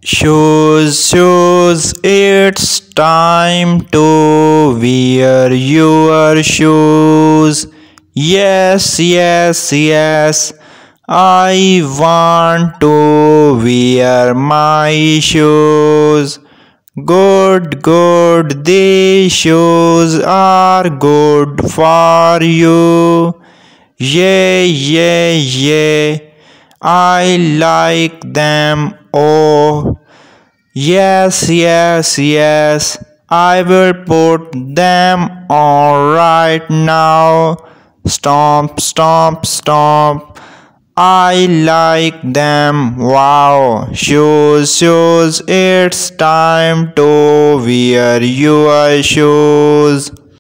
Shoes, shoes, it's time to wear your shoes. Yes, yes, yes, I want to wear my shoes. Good, good, these shoes are good for you. Yeah, yeah, yeah, I like them. Oh, yes, yes, yes, I will put them on right now. Stomp, stomp, stomp. I like them. Wow. Shoes, shoes, it's time to wear your shoes.